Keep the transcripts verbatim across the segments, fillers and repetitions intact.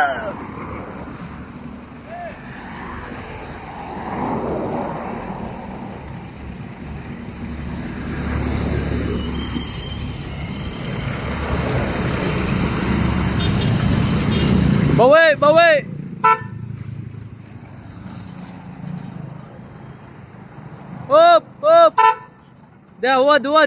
Bawi, bawi. Up, up. Dah, wad, wad.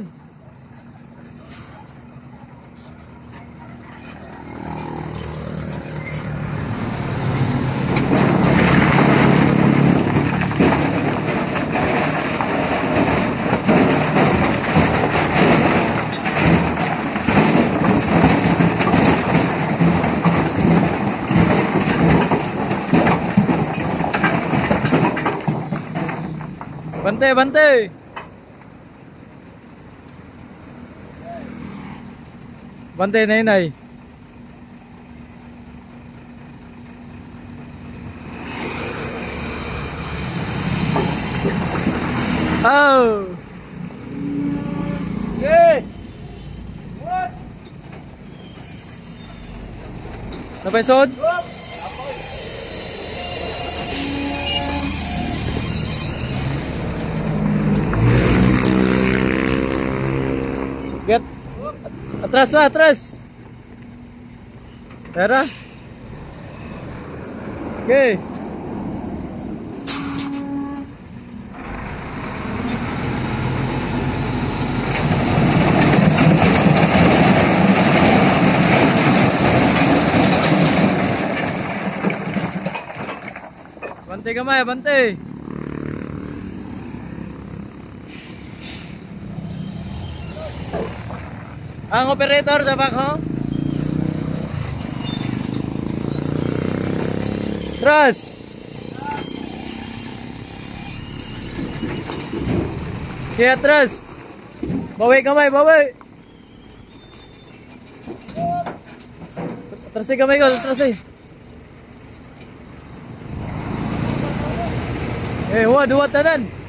Bantai, bantai. Bantai naik naik. Oh. Okay. What? Sampai son. Get atras lah, atras. Darah. Oke. Okay. Bantai gamay, bantai. Ang operator sa bako. Terus. Kaya terus. Bawi kamay, bawi. Terus kamay ko, terus. Eh, wad, wad tanan.